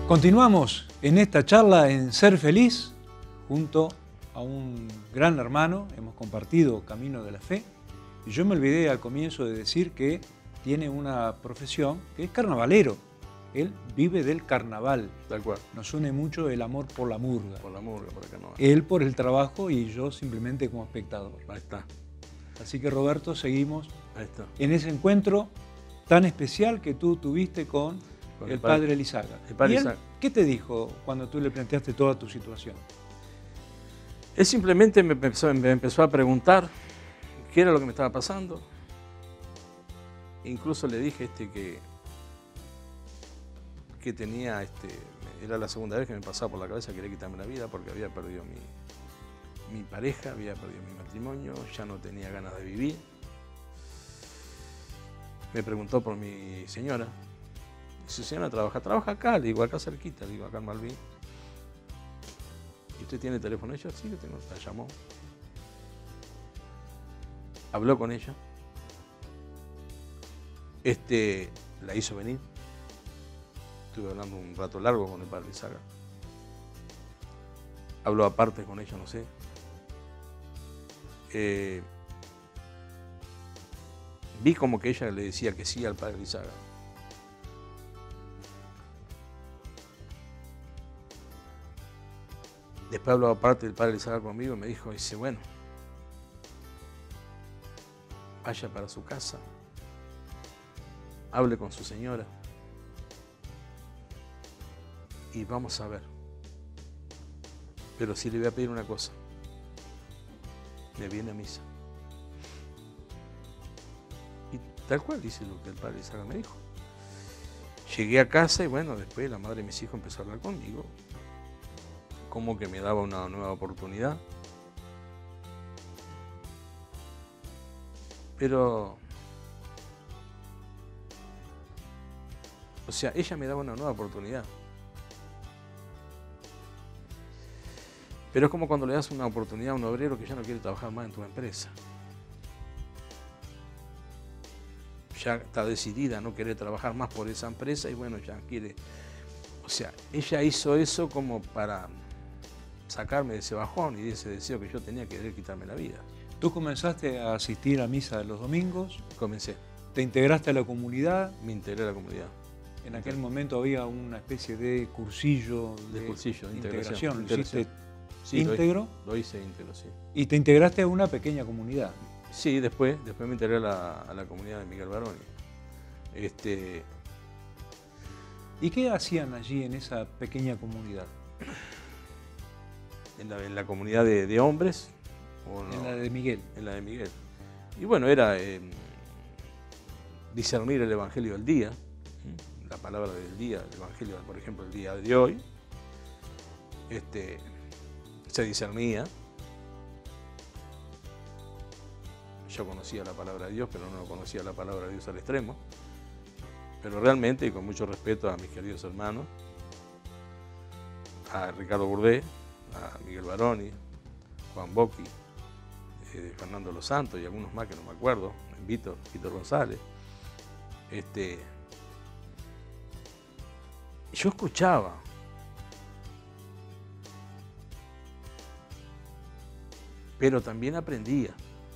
Continuamos en esta charla en Ser Feliz junto a un gran hermano. Hemos compartido Camino de la Fe y yo me olvidé al comienzo de decir que tiene una profesión que es carnavalero. Él vive del carnaval. Tal cual. Nos une mucho el amor por la murga. Por la murga, por el carnaval. Él por el trabajo y yo simplemente como espectador. Ahí está. Así que Roberto, seguimos Ahí está. en ese encuentro tan especial que tú tuviste con el padre Elizaga. El padre ¿Y él Elizaga. qué te dijo cuando tú le planteaste toda tu situación? Él simplemente me empezó a preguntar qué era lo que me estaba pasando. Incluso le dije que tenía, era la segunda vez que me pasaba por la cabeza querer quitarme la vida porque había perdido mi pareja, había perdido mi matrimonio, ya no tenía ganas de vivir. Me preguntó por mi señora. Dice, señora, trabaja acá, le digo, acá cerquita, le digo, acá en Malvin. ¿Y usted tiene el teléfono de ella? Sí, lo tengo. La llamó. Habló con ella. La hizo venir. Estuve hablando un rato largo con el padre Elizaga. Habló aparte con ella, no sé. Vi como que ella le decía que sí al padre Elizaga. Después habló aparte del padre Elizaga conmigo y me dijo, dice, bueno, vaya para su casa, hable con su señora y vamos a ver. Pero sí le voy a pedir una cosa, me viene a misa. Y tal cual dice lo que el padre Elizaga me dijo. Llegué a casa y bueno, después la madre de mis hijos empezó a hablar conmigo, como que me daba una nueva oportunidad. Pero, o sea, ella me daba una nueva oportunidad. Pero es como cuando le das una oportunidad a un obrero que ya no quiere trabajar más en tu empresa. Ya está decidida a no querer trabajar más por esa empresa y bueno, ya quiere. O sea, ella hizo eso como para sacarme de ese bajón y de ese deseo que yo tenía que querer quitarme la vida. ¿Tú comenzaste a asistir a misa de los domingos? Comencé. ¿Te integraste a la comunidad? Me integré a la comunidad. En aquel momento había una especie de cursillo de integración. ¿Lo hiciste sí, íntegro? Lo hice íntegro, sí. ¿Y te integraste a una pequeña comunidad? Sí, después me integré a la comunidad de Miguel Baroni. ¿Y qué hacían allí en esa pequeña comunidad? En la comunidad de hombres. ¿O no? En la de Miguel. En la de Miguel. Y bueno, era discernir el evangelio del día, la palabra del día, el evangelio, por ejemplo, el día de hoy. Se discernía. Yo conocía la palabra de Dios, pero no conocía la palabra de Dios al extremo. Pero realmente, y con mucho respeto a mis queridos hermanos, a Ricardo Burdé, a Miguel Baroni, Juan Bocchi, Fernando Los Santos y algunos más que no me acuerdo, Víctor González. Yo escuchaba. Pero también aprendía.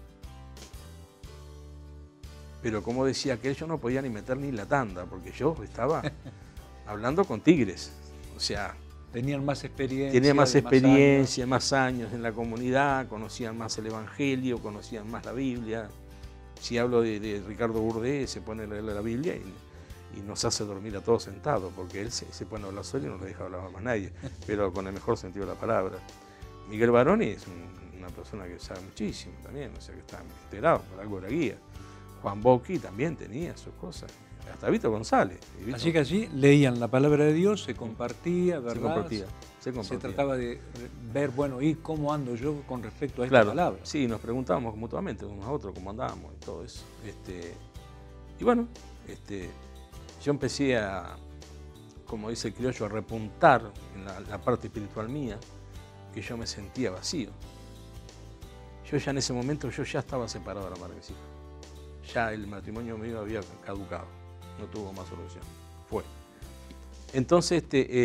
Pero como decía aquel, yo no podía ni meter ni la tanda, porque yo estaba hablando con tigres. O sea, tenían más experiencia. Tenían más experiencia, más años en la comunidad, conocían más el evangelio, conocían más la Biblia. Si hablo de Ricardo Burdé, se pone a leer la Biblia y nos hace dormir a todos sentados, porque él se pone a hablar solo y no le deja hablar a más nadie, pero con el mejor sentido de la palabra. Miguel Baroni es una persona que sabe muchísimo también, o sea que está enterado, por algo era guía. Juan Bocchi también tenía sus cosas, hasta Víctor González. Así que allí leían la palabra de Dios, se compartía, ¿verdad? Se compartía. Se trataba de ver, bueno, ¿y cómo ando yo con respecto a esta palabra? Sí, nos preguntábamos mutuamente unos a otros cómo andábamos y todo eso. Y bueno, yo empecé a, como dice el criollo, a repuntar en la parte espiritual mía, que yo me sentía vacío. Yo ya en ese momento, yo ya estaba separado de la madre de mis hijos. Ya el matrimonio mío había caducado, no tuvo más solución. Fue. Entonces,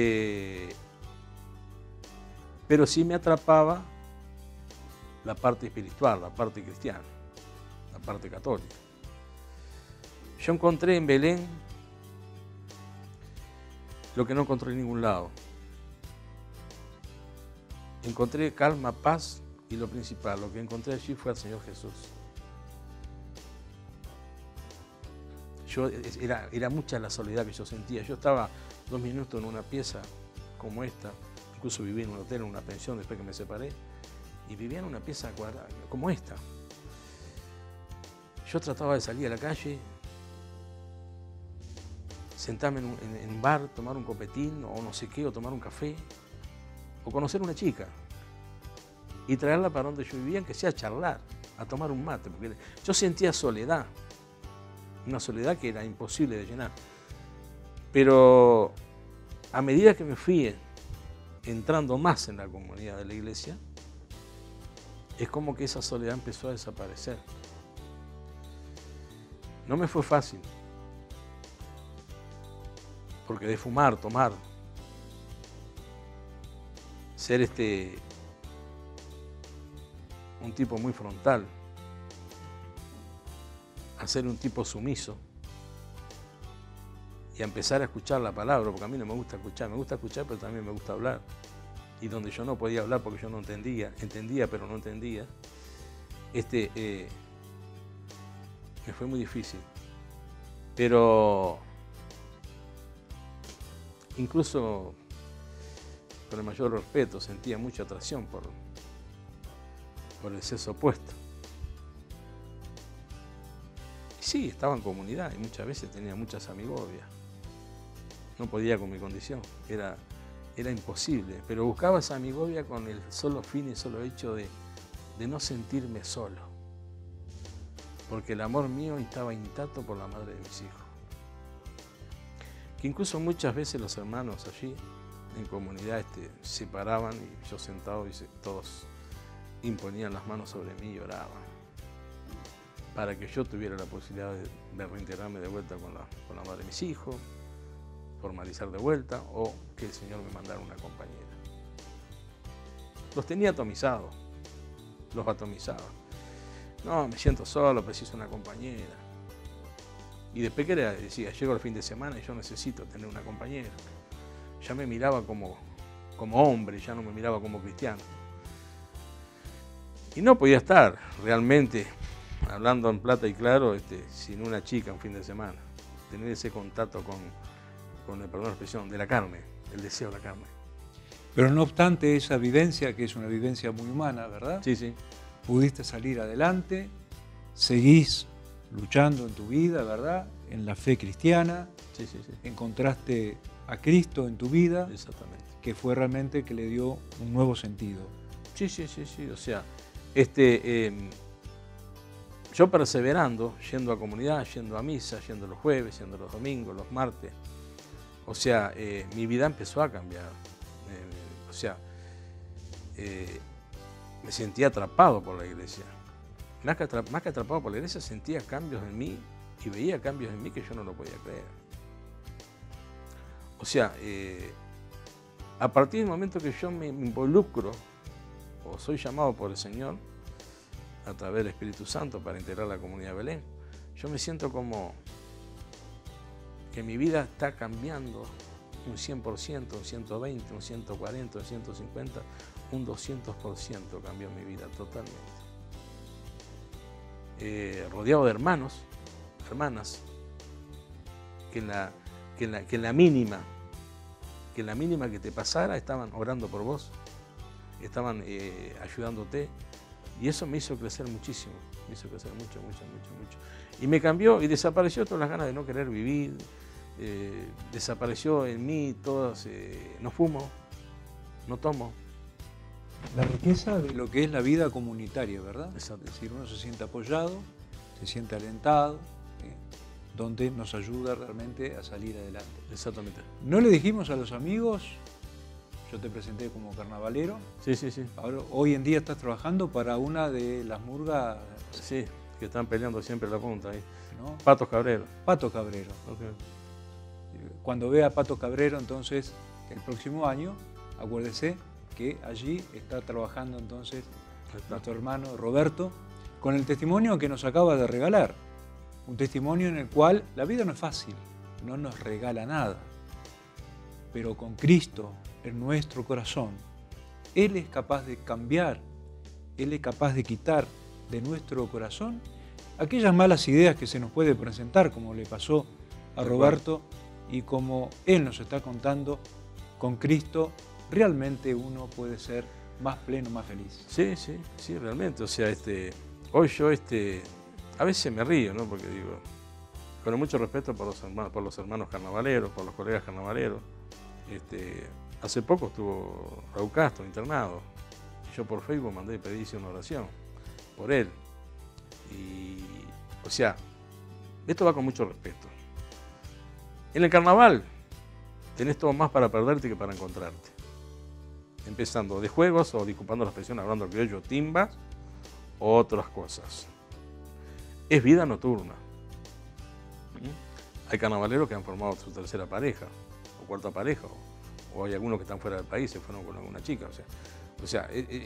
pero sí me atrapaba la parte espiritual, la parte cristiana, la parte católica. Yo encontré en Belén lo que no encontré en ningún lado. Encontré calma, paz y lo principal, lo que encontré allí fue al Señor Jesús. Era mucha la soledad que yo sentía. Yo estaba 2 minutos en una pieza como esta, incluso viví en un hotel, en una pensión después que me separé, y vivía en una pieza cuadrada, como esta. Yo trataba de salir a la calle, sentarme en un bar, tomar un copetín o no sé qué, o tomar un café, o conocer una chica y traerla para donde yo vivía, que sea a charlar, a tomar un mate, porque yo sentía soledad, una soledad que era imposible de llenar. Pero a medida que me fui entrando más en la comunidad de la iglesia, es como que esa soledad empezó a desaparecer. No me fue fácil, porque de fumar, tomar, ser un tipo muy frontal, a ser un tipo sumiso y a empezar a escuchar la palabra, porque a mí no me gusta escuchar pero también me gusta hablar. Y donde yo no podía hablar porque yo no entendía pero no entendía, me fue muy difícil. Pero incluso con el mayor respeto sentía mucha atracción por el sexo opuesto. Y sí, estaba en comunidad y muchas veces tenía muchas amigobias. No podía con mi condición, era imposible, pero buscaba esa amigobia con el solo fin y solo hecho de no sentirme solo, porque el amor mío estaba intacto por la madre de mis hijos. Que incluso muchas veces los hermanos allí en comunidad se paraban y yo sentado y todos imponían las manos sobre mí y lloraban para que yo tuviera la posibilidad de reintegrarme de vuelta con la madre de mis hijos, formalizar de vuelta, o que el Señor me mandara una compañera. Los tenía atomizados, los atomizaba. No, me siento solo, preciso una compañera. Y después que decía, llego el fin de semana y yo necesito tener una compañera. Ya me miraba como hombre, ya no me miraba como cristiano. Y no podía estar realmente, hablando en plata y claro, sin una chica un fin de semana. Tener ese contacto con el perdón de la expresión, de la carne, el deseo de la carne. Pero no obstante esa vivencia, que es una vivencia muy humana, ¿verdad? Sí, sí. Pudiste salir adelante, seguís luchando en tu vida, ¿verdad? En la fe cristiana. Sí, sí, sí. Encontraste a Cristo en tu vida. Exactamente. Que fue realmente que le dio un nuevo sentido. Sí, sí, sí, sí. O sea, yo perseverando, yendo a comunidad, yendo a misa, yendo los jueves, yendo los domingos, los martes. O sea, mi vida empezó a cambiar. Me sentía atrapado por la iglesia. Más que atrapado por la iglesia, sentía cambios en mí y veía cambios en mí que yo no lo podía creer. O sea, a partir del momento que yo me involucro o soy llamado por el Señor a través del Espíritu Santo para integrar la comunidad de Belén, yo me siento como que mi vida está cambiando un 100%, un 120, un 140, un 150, un 200% cambió mi vida totalmente. Rodeado de hermanos, hermanas, que en la mínima que te pasara estaban orando por vos, estaban ayudándote, y eso me hizo crecer muchísimo, me hizo crecer mucho. Y me cambió y desapareció todas las ganas de no querer vivir, desapareció en mí todas, no fumo, no tomo. La riqueza de lo que es la vida comunitaria, ¿verdad? Exacto. Es decir, uno se siente apoyado, se siente alentado, donde nos ayuda realmente a salir adelante. Exactamente. No le dijimos a los amigos, yo te presenté como carnavalero. Sí, sí, sí. Ahora, hoy en día estás trabajando para una de las murgas. Sí, que están peleando siempre la punta ahí. ¿No? Patos Cabrero. Pato Cabrero. Okay. Cuando vea a Pato Cabrero, entonces, el próximo año, acuérdese que allí está trabajando entonces nuestro hermano Roberto, con el testimonio que nos acaba de regalar. Un testimonio en el cual la vida no es fácil, no nos regala nada. Pero con Cristo en nuestro corazón, Él es capaz de cambiar, Él es capaz de quitar de nuestro corazón aquellas malas ideas que se nos puede presentar, como le pasó a Roberto, y como Él nos está contando, con Cristo realmente uno puede ser más pleno, más feliz. Sí, realmente. O sea, hoy yo a veces me río, ¿no? Porque digo, con mucho respeto por los hermanos carnavaleros, por los colegas carnavaleros. Hace poco estuvo Raúl Castro internado. Yo por Facebook mandé pedir una oración por él. Y, o sea, esto va con mucho respeto. En el carnaval tenés todo más para perderte que para encontrarte. Empezando de juegos, o disculpando la expresión, hablando criollo, timbas, o otras cosas. Es vida nocturna. Hay carnavaleros que han formado su tercera pareja, o cuarta pareja, o hay algunos que están fuera del país, se fueron con alguna chica. O sea,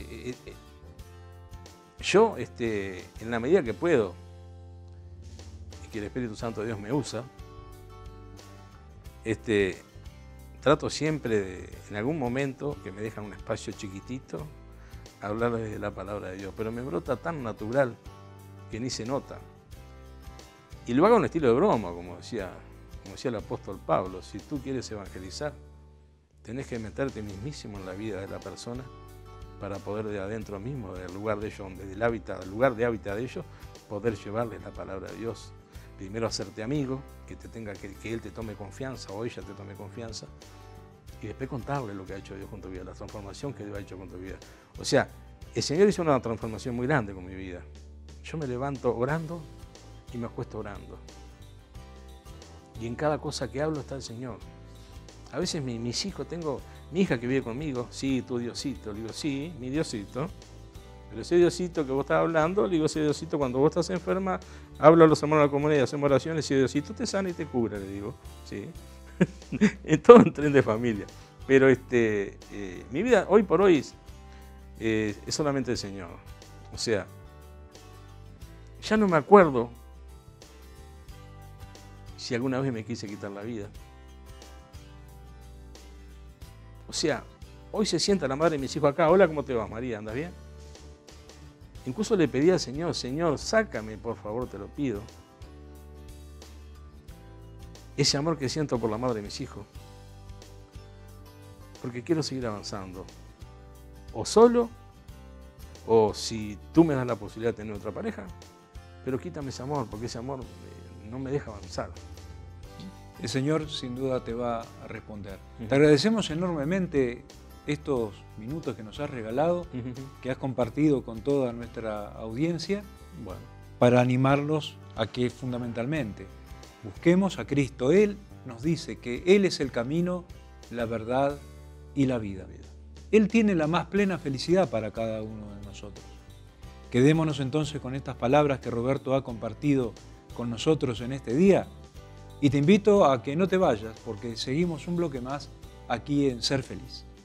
yo, en la medida que puedo, y que el Espíritu Santo de Dios me usa, trato siempre de, en algún momento, que me dejan un espacio chiquitito, hablarles de la palabra de Dios. Pero me brota tan natural que ni se nota. Y lo hago en un estilo de broma, como decía el apóstol Pablo. Si tú quieres evangelizar, tenés que meterte mismísimo en la vida de la persona para poder de adentro mismo, del lugar de ellos, desde el lugar de hábitat de ellos, poder llevarles la palabra de Dios. Primero hacerte amigo, que él te tome confianza o ella te tome confianza, y después contarle lo que ha hecho Dios con tu vida, la transformación que Dios ha hecho con tu vida. O sea, el Señor hizo una transformación muy grande con mi vida. Yo me levanto orando y me acuesto orando. Y en cada cosa que hablo está el Señor. A veces mis hijos, tengo mi hija que vive conmigo, sí, tu Diosito, le digo, sí, mi Diosito. Pero ese Diosito que vos estás hablando, le digo, ese Diosito cuando vos estás enferma, hablo a los hermanos de la comunidad, hacemos oraciones, ese Diosito te sana y te cura, le digo, sí. En todo un tren de familia. Pero mi vida hoy por hoy es solamente el Señor. O sea, ya no me acuerdo si alguna vez me quise quitar la vida. O sea, hoy se sienta la madre de mis hijos acá. Hola, ¿cómo te va, María? ¿Andas bien? Incluso le pedí al Señor, Señor, sácame, por favor, te lo pido. Ese amor que siento por la madre de mis hijos. Porque quiero seguir avanzando. O solo, o si tú me das la posibilidad de tener otra pareja, pero quítame ese amor, porque ese amor no me deja avanzar. El Señor sin duda te va a responder. Te agradecemos enormemente estos minutos que nos has regalado, que has compartido con toda nuestra audiencia, para animarlos a que fundamentalmente busquemos a Cristo. Él nos dice que Él es el camino, la verdad y la vida. Él tiene la más plena felicidad para cada uno de nosotros. Quedémonos entonces con estas palabras que Roberto ha compartido con nosotros en este día, y te invito a que no te vayas, porque seguimos un bloque más aquí en Ser Feliz.